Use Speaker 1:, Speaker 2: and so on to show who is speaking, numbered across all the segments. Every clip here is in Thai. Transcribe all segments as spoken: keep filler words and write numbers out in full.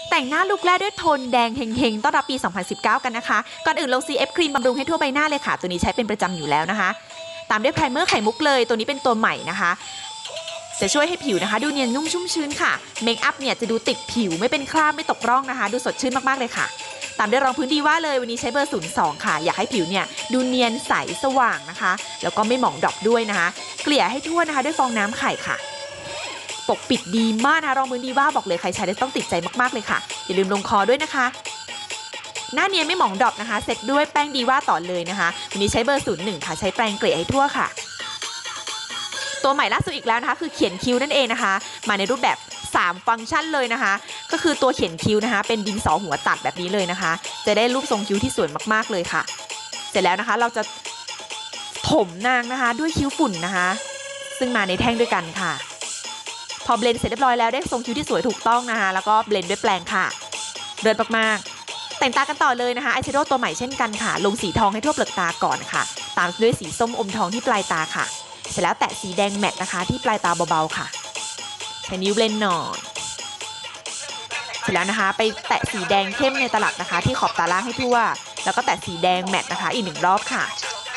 Speaker 1: แต่งหน้าลุคแรกด้วยโทนแดงเฮงๆต้อนรับปี สองพันสิบเก้า กันนะคะก่อนอื่นลง ซี เอฟ ครีมบำรุงให้ทั่วใบหน้าเลยค่ะตัวนี้ใช้เป็นประจำอยู่แล้วนะคะตามด้วยไพรเมอร์ไข่มุกเลยตัวนี้เป็นตัวใหม่นะคะจะช่วยให้ผิวนะคะดูเนียนนุ่มชุ่มชื้นค่ะเมคอัพเนี่ยจะดูติดผิวไม่เป็นคราบไม่ตกร่องนะคะดูสดชื่นมากๆเลยค่ะตามด้วยรองพื้นดีว่าเลยวันนี้ใช้เบอร์ศูนย์สองค่ะอยากให้ผิวเนี่ยดูเนียนใสสว่างนะคะแล้วก็ไม่หมองดรอปด้วยนะคะเกลี่ยให้ทั่วนะคะด้วยฟองน้ำไข่ค่ะปกปิดดีมากนะคะรองพื้นดีว่าบอกเลยใครใช้ได้ต้องติดใจมากๆเลยค่ะอย่าลืมลงคอด้วยนะคะหน้าเนียนไม่หมองดรอปนะคะเสร็จด้วยแป้งดีว่าต่อเลยนะคะวันนี้ใช้เบอร์ศูนย์หนึ่งค่ะใช้แปรงเกลี่ยให้ทั่วค่ะตัวใหม่ล่าสุดอีกแล้วนะคะคือเขียนคิ้วนั่นเองนะคะมาในรูปแบบสามฟังก์ชันเลยนะคะก็คือตัวเขียนคิ้วนะคะเป็นดินสอหัวตัดแบบนี้เลยนะคะจะได้รูปทรงคิ้วที่สวยมากๆเลยค่ะเสร็จแล้วนะคะเราจะถมนางนะคะด้วยคิ้วฝุ่นนะคะซึ่งมาในแท่งด้วยกันค่ะพอเบลนด์เสร็จเรียบร้อยแล้วได้ทรงคิ้วที่สวยถูกต้องนะคะแล้วก็เบลนด์ด้วยแปรงค่ะเลิศมากๆแต่งตากันต่อเลยนะคะอายแชโดว์ตัวใหม่เช่นกันค่ะลงสีทองให้ทั่วเปลือกตาก่อนค่ะตามด้วยสีส้มอมทองที่ปลายตาค่ะเสร็จแล้วแตะสีแดงแมตต์นะคะที่ปลายตาเบาๆค่ะใช้นิ้วเบลนด์หน่อยเสร็จแล้วนะคะไปแตะสีแดงเข้มในตลับนะคะที่ขอบตาล่างให้ทั่วแล้วก็แตะสีแดงแมตต์นะคะอีกหนึ่งรอบค่ะ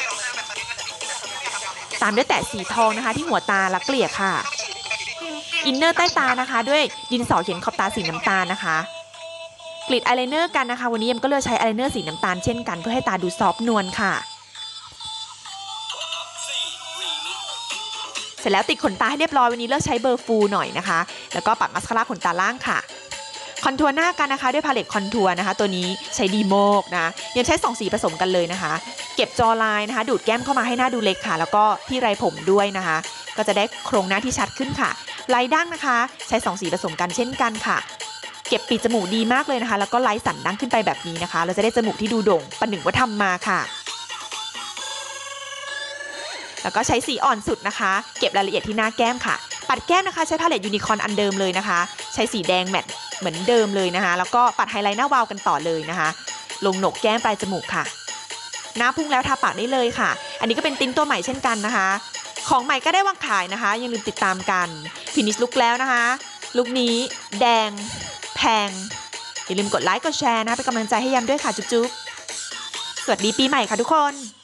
Speaker 1: ตามด้วยแตะสีทองนะคะที่หัวตาและเกลี่ยค่ะอินเนอร์ใต้ตานะคะด้วยดินสอเขียนขอบตาสีน้ำตาลนะคะกรีดอายไลเนอร์กันนะคะวันนี้เอ็มก็เลือกใช้อายไลเนอร์สีน้ำตาลเช่นกันเพื่อให้ตาดูซอฟต์นวลค่ะเสร็จแล้วติดขนตาให้เรียบร้อยวันนี้เลือกใช้เบอร์ฟูหน่อยนะคะแล้วก็ปัดมัสคาร่าขนตาล่างค่ะคอนทัวร์หน้ากันนะคะด้วยพาเลตคอนทัวร์นะคะตัวนี้ใช้ดีโมกนะยังใช้สองสีผสมกันเลยนะคะเก็บจอลายนะคะดูดแก้มเข้ามาให้หน้าดูเล็กค่ะแล้วก็ที่ไรผมด้วยนะคะก็จะได้โครงหน้าที่ชัดขึ้นค่ะลายดั้งนะคะใช้สองสีผสมกันเช่นกันค่ะเก็บปีจมูกดีมากเลยนะคะแล้วก็ไล่สันดั้งขึ้นไปแบบนี้นะคะเราจะได้จมูกที่ดูโด่งประหนึ่งว่าทำมาค่ะแล้วก็ใช้สีอ่อนสุดนะคะเก็บรายละเอียดที่หน้าแก้มค่ะปัดแก้มนะคะใช้พาเลตยูนิคอร์นอันเดิมเลยนะคะใช้สีแดงแมตต์เหมือนเดิมเลยนะคะแล้วก็ปัดไฮไลท์หน้าวาวกันต่อเลยนะคะลงโหนกแก้มปลายจมูกค่ะหน้าพุ่งแล้วทาปากได้เลยค่ะอันนี้ก็เป็นติ้นตัวใหม่เช่นกันนะคะของใหม่ก็ได้วางขายนะคะอย่าลืมติดตามกันฟินิชลุคแล้วนะคะลุคนี้แดงแพงอย่าลืมกดไลค์กดแชร์นะเป็นกำลังใจให้ยำด้วยค่ะจุ๊บๆสวัสดีปีใหม่ค่ะทุกคน